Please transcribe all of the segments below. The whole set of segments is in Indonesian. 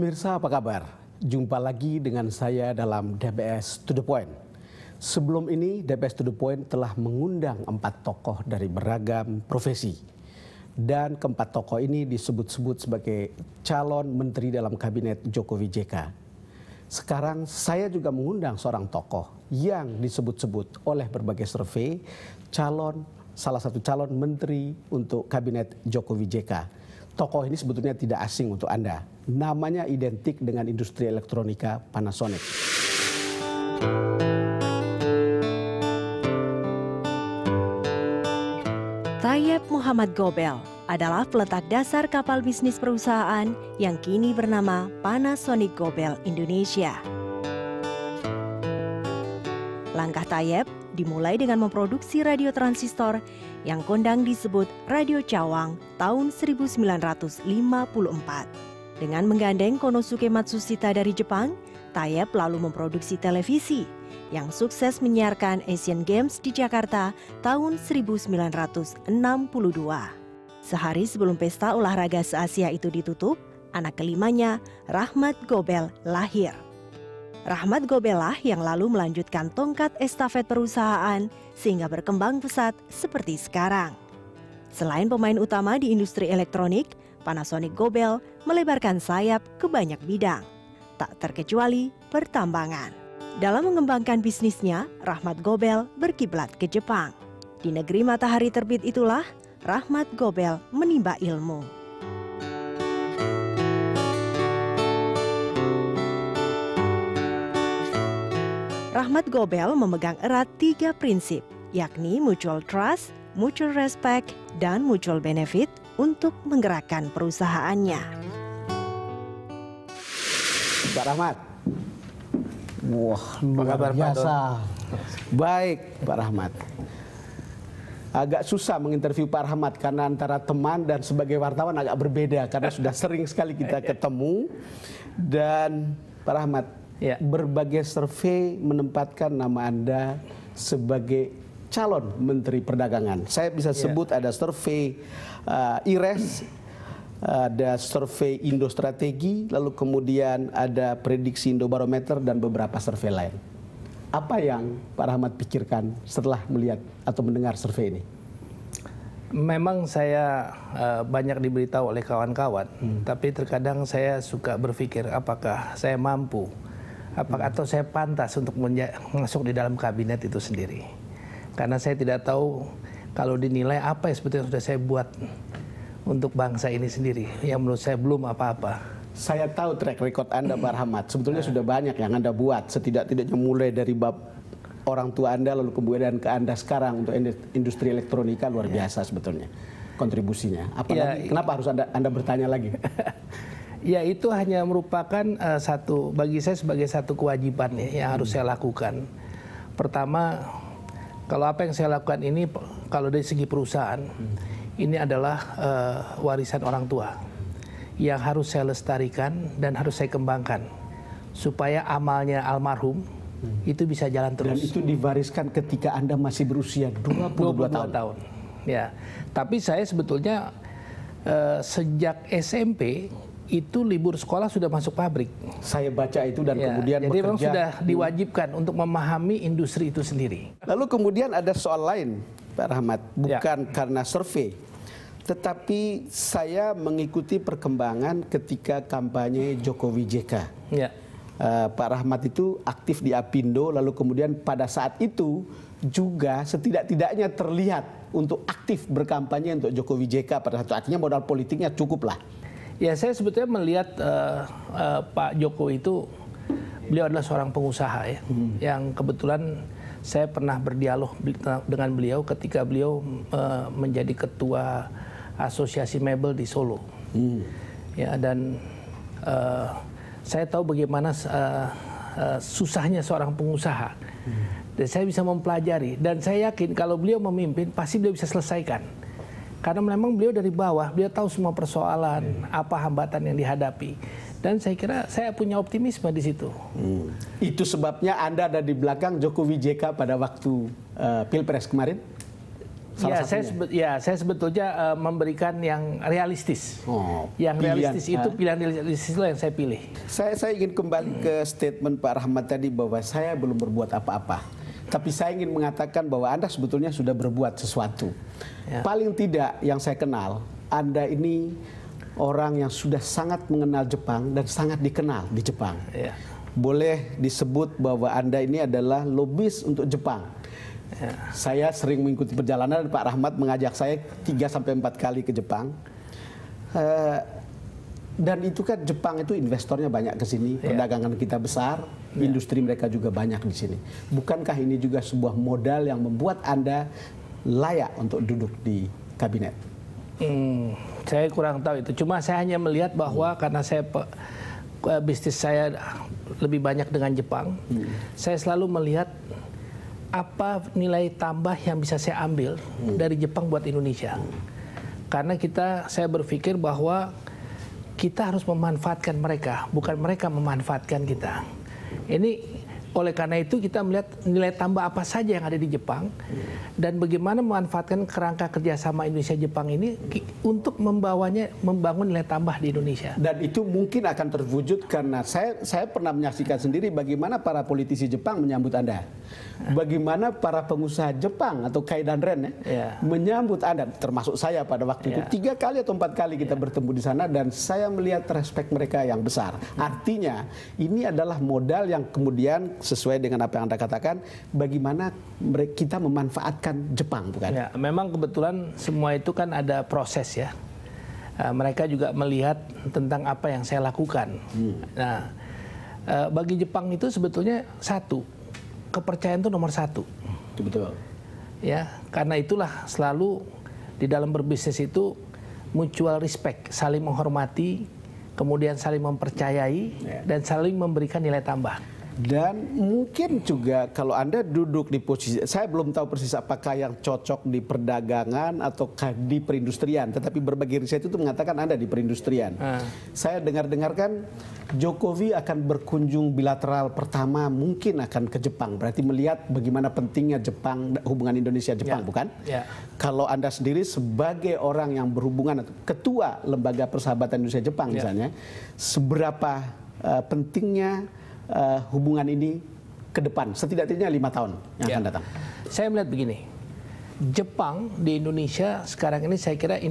Pemirsa apa kabar? Jumpa lagi dengan saya dalam DBS To The Point. Sebelum ini DBS To The Point telah mengundang 4 tokoh dari beragam profesi. Dan keempat tokoh ini disebut-sebut sebagai calon menteri dalam kabinet Jokowi JK. Sekarang saya juga mengundang seorang tokoh yang disebut-sebut oleh berbagai survei salah satu calon menteri untuk kabinet Jokowi JK. Tokoh ini sebetulnya tidak asing untuk Anda. Namanya identik dengan industri elektronika Panasonic. Tayeb Muhammad Gobel adalah peletak dasar kapal bisnis perusahaan yang kini bernama Panasonic Gobel Indonesia. Langkah Tayeb dimulai dengan memproduksi radio transistor yang kondang disebut Radio Cawang tahun 1954. Dengan menggandeng Konosuke Matsushita dari Jepang, Tayeb lalu memproduksi televisi yang sukses menyiarkan Asian Games di Jakarta tahun 1962. Sehari sebelum pesta olahraga se-Asia itu ditutup, anak kelimanya, Rahmat Gobel, lahir. Rahmat Gobel lah yang lalu melanjutkan tongkat estafet perusahaan sehingga berkembang pesat seperti sekarang. Selain pemain utama di industri elektronik, Panasonic Gobel melebarkan sayap ke banyak bidang, tak terkecuali pertambangan. Dalam mengembangkan bisnisnya, Rahmat Gobel berkiblat ke Jepang. Di negeri matahari terbit itulah Rahmat Gobel menimba ilmu. Rahmat Gobel memegang erat 3 prinsip, yakni mutual trust, mutual respect, dan mutual benefit untuk menggerakkan perusahaannya. Pak Rahmat. Wah, luar biasa. Baik, Pak Rahmat. Agak susah menginterview Pak Rahmat karena antara teman dan sebagai wartawan agak berbeda karena sudah sering sekali kita ketemu. Dan Pak Rahmat, ya, berbagai survei menempatkan nama Anda sebagai calon Menteri Perdagangan. Saya bisa sebut ada survei IRES, ada survei Indostrategi, lalu kemudian ada prediksi Indobarometer dan beberapa survei lain. Apa yang Pak Rahmat pikirkan setelah melihat atau mendengar survei ini? Memang saya banyak diberitahu oleh kawan-kawan, tapi terkadang saya suka berpikir apakah saya mampu, atau saya pantas untuk masuk di dalam kabinet itu sendiri. Karena saya tidak tahu kalau dinilai apa yang sebetulnya sudah saya buat untuk bangsa ini sendiri, yang menurut saya belum apa-apa. Saya tahu track record Anda, Pak Rahmat. Sebetulnya sudah banyak yang Anda buat, setidak-tidaknya mulai dari bab orang tua Anda, lalu kemudian ke Anda sekarang untuk industri elektronika luar biasa sebetulnya kontribusinya. Apalagi kenapa harus Anda bertanya lagi? Ya, itu hanya merupakan bagi saya sebagai satu kewajiban yang harus saya lakukan. Pertama, kalau apa yang saya lakukan ini, kalau dari segi perusahaan, ini adalah warisan orang tua yang harus saya lestarikan dan harus saya kembangkan supaya amalnya almarhum itu bisa jalan terus. Dan itu diwariskan ketika Anda masih berusia 22 tahun. Ya, tapi saya sebetulnya sejak SMP itu libur sekolah sudah masuk pabrik. Saya baca itu dan kemudian jadi memang sudah diwajibkan untuk memahami industri itu sendiri. Lalu kemudian ada soal lain, Pak Rahmat, bukan karena survei, tetapi saya mengikuti perkembangan ketika kampanye Jokowi JK. Pak Rahmat itu aktif di Apindo, lalu kemudian pada saat itu juga setidak-tidaknya terlihat untuk aktif berkampanye untuk Jokowi JK pada saat itu. Artinya modal politiknya cukup lah. Ya, saya sebetulnya melihat Pak Jokowi itu, beliau adalah seorang pengusaha ya, yang kebetulan saya pernah berdialog dengan beliau ketika beliau menjadi ketua Asosiasi Mebel di Solo. Ya, dan saya tahu bagaimana susahnya seorang pengusaha. Dan saya bisa mempelajari, dan saya yakin kalau beliau memimpin pasti beliau bisa selesaikan. Karena memang beliau dari bawah, beliau tahu semua persoalan, apa hambatan yang dihadapi. Dan saya kira saya punya optimisme di situ. Itu sebabnya Anda ada di belakang Jokowi JK pada waktu Pilpres kemarin? salah satunya. Saya sebetulnya memberikan yang realistis. Yang realistis itu pilihan realistis yang saya pilih. Saya ingin kembali ke statement Pak Rahmat tadi bahwa saya belum berbuat apa-apa. Tapi saya ingin mengatakan bahwa Anda sebetulnya sudah berbuat sesuatu. Ya. Paling tidak yang saya kenal, Anda ini orang yang sudah sangat mengenal Jepang dan sangat dikenal di Jepang. Ya. Boleh disebut bahwa Anda ini adalah lobis untuk Jepang. Ya. Saya sering mengikuti perjalanan, Pak Rahmat mengajak saya 3-4 kali ke Jepang. Dan itu kan Jepang itu investornya banyak ke sini, perdagangan kita besar, industri mereka juga banyak di sini. Bukankah ini juga sebuah modal yang membuat Anda layak untuk duduk di kabinet? Saya kurang tahu itu. Cuma saya hanya melihat bahwa karena bisnis saya lebih banyak dengan Jepang, saya selalu melihat apa nilai tambah yang bisa saya ambil dari Jepang buat Indonesia. Karena saya berpikir bahwa kita harus memanfaatkan mereka, bukan mereka memanfaatkan kita. Ini oleh karena itu kita melihat nilai tambah apa saja yang ada di Jepang dan bagaimana memanfaatkan kerangka kerjasama Indonesia-Jepang ini untuk membangun nilai tambah di Indonesia. Dan itu mungkin akan terwujud karena saya pernah menyaksikan sendiri bagaimana para politisi Jepang menyambut Anda. Bagaimana para pengusaha Jepang atau Kaidan Ren menyambut Anda, termasuk saya pada waktu itu 3 kali atau 4 kali kita bertemu di sana dan saya melihat respek mereka yang besar. Artinya ini adalah modal yang kemudian sesuai dengan apa yang Anda katakan, bagaimana kita memanfaatkan Jepang, bukan? Ya, memang kebetulan semua itu kan ada proses ya. Mereka juga melihat tentang apa yang saya lakukan. Nah, bagi Jepang itu sebetulnya kepercayaan itu nomor 1. Betul. Ya, karena itulah selalu di dalam berbisnis itu mutual respect, saling menghormati, kemudian saling mempercayai dan saling memberikan nilai tambah. Dan mungkin juga kalau Anda duduk di posisi, saya belum tahu persis apakah yang cocok di perdagangan atau di perindustrian, tetapi berbagai riset itu mengatakan Anda di perindustrian. Saya dengar-dengarkan Jokowi akan berkunjung bilateral pertama mungkin akan ke Jepang, berarti melihat bagaimana pentingnya Jepang, hubungan Indonesia-Jepang, bukan? Kalau Anda sendiri sebagai orang yang berhubungan, ketua Lembaga Persahabatan Indonesia-Jepang misalnya, seberapa pentingnya hubungan ini ke depan, setidaknya 5 tahun yang akan datang? Saya melihat begini, Jepang di Indonesia sekarang ini saya kira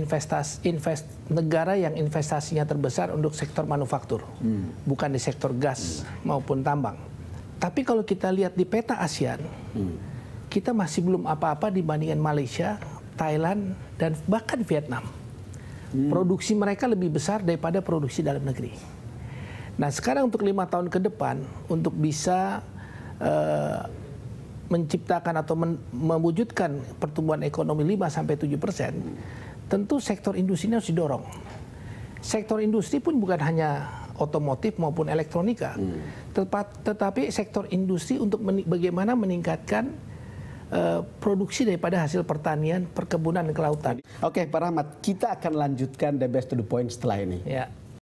negara yang investasinya terbesar untuk sektor manufaktur, bukan di sektor gas maupun tambang. Tapi kalau kita lihat di peta ASEAN, kita masih belum apa-apa dibandingkan Malaysia, Thailand, dan bahkan Vietnam. Produksi mereka lebih besar daripada produksi dalam negeri. Nah sekarang untuk 5 tahun ke depan untuk bisa menciptakan atau mewujudkan pertumbuhan ekonomi 5-7%, tentu sektor industri ini harus didorong. Sektor industri pun bukan hanya otomotif maupun elektronika, tetapi sektor industri untuk bagaimana meningkatkan produksi daripada hasil pertanian, perkebunan, dan kelautan. Oke, Pak Rahmat, kita akan lanjutkan The Best to the Point setelah ini.